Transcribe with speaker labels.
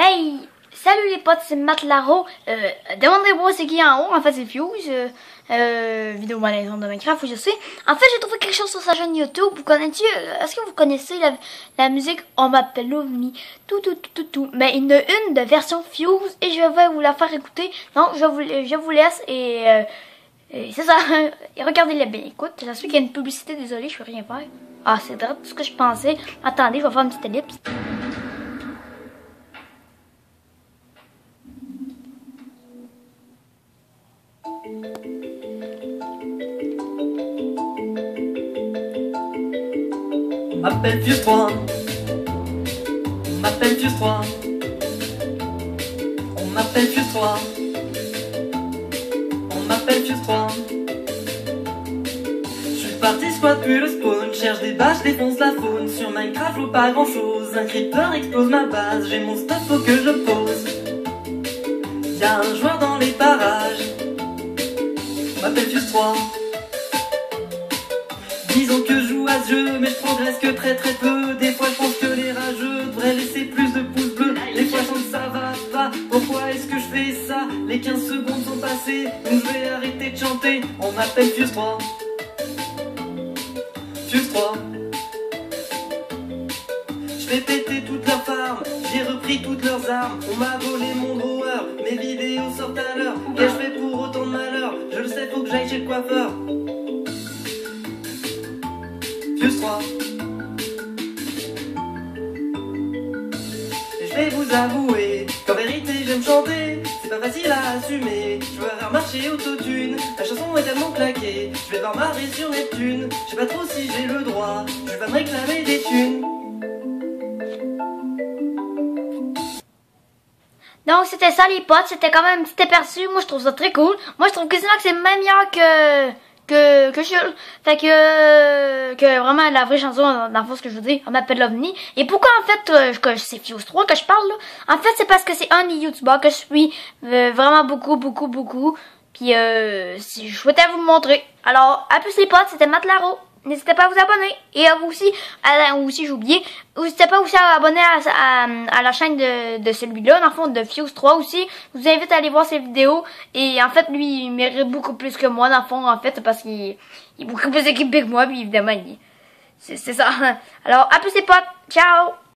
Speaker 1: Hey, salut les potes, c'est Matt Laro. Demandez-moi c'est qui en haut. En fait, c'est Fuse. Vidéo malaisante de Minecraft, je sais. En fait, j'ai trouvé quelque chose sur sa chaîne YouTube. Vous connaissez, est-ce que vous connaissez la musique On m'appelle OVNI? Tout. Mais il y en a une de version Fuse et je vais vous la faire écouter. Donc, je vous laisse et c'est ça. Et regardez-la bien. Écoute, je sais qu'il y a une publicité, désolé, je peux rien faire. Ah, c'est drôle, tout ce que je pensais. Attendez, je vais faire une petite ellipse.
Speaker 2: On m'appelle Fuse 3. On m'appelle Fuse 3. On m'appelle Fuse 3. On m'appelle Fuse 3. Je suis parti squat puis le spawn. Cherche des bâches, défonce la faune. Sur Minecraft, faut pas grand chose. Un creeper explose ma base. J'ai mon stuff, faut que je le pose. Y'a un joueur dans les parages. On m'appelle Fuse 3. Disons que je joue à ce jeu, mais je progresse que très peu. Des fois je pense que les rageux devraient laisser plus de pouces bleus. Des fois je sens que ça va pas, pourquoi est-ce que je fais ça? Les 15 secondes sont passées, donc je vais arrêter de chanter. On m'appelle Fuse 3. Fuse 3. Je fais péter toutes leurs farms, j'ai repris toutes leurs armes. On m'a volé mon drawer, mes vidéos sortent à l'heure. Qu'ai-je fait pour autant de malheur? Je le sais, faut que j'aille chez le coiffeur. Fuse 3. Et je vais vous avouer qu'en vérité j'aime chanter. C'est pas facile à assumer. Je veux avoir marché autotune. La chanson est tellement claquée. Je vais devoir marrer sur Neptune. Je sais pas trop si j'ai le droit. Je vais pas me réclamer des thunes.
Speaker 1: Donc c'était ça les potes, c'était quand même un petit aperçu. Moi je trouve ça très cool. Moi je trouve que c'est même meilleur que Shul. Fait que vraiment la vraie chanson dans le fond ce que je veux dire, on m'appelle l'OVNI. Et pourquoi en fait que c'est Fuse 3 que je parle là? En fait c'est parce que c'est un des youtubeurs que je suis vraiment beaucoup. Puis je souhaitais vous le montrer. Alors à plus les potes, c'était Matt Laro. N'hésitez pas à vous abonner. Et à vous aussi, j'ai oublié. N'hésitez pas aussi à abonner à la chaîne de celui-là, dans le fond, de Fuse 3 aussi. Je vous invite à aller voir ses vidéos. Et en fait, lui, il mérite beaucoup plus que moi, dans le fond, en fait, parce qu'il est beaucoup plus équipé que moi, puis évidemment, c'est ça. Alors, à plus les potes. Ciao!